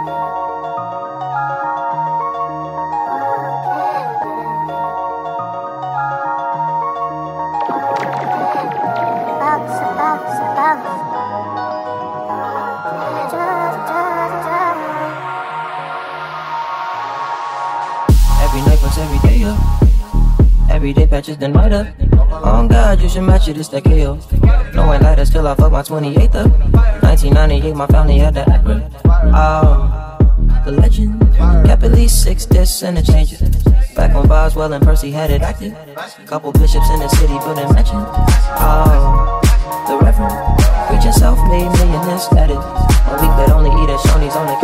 Every night plus every day up. Every day patches the night up. Oh God, you should match it, it's that KO. No one like us till I fuck my 28th up. 1998, my family had the Acura. Oh, the legend. Kept at least 6 discs and a changer. Back when Boswell and Percy had it active. Couple bishops in the city building mansions. Oh, the Reverend. Preaching self-made millionaire status. A week that only eat at Shoney's on the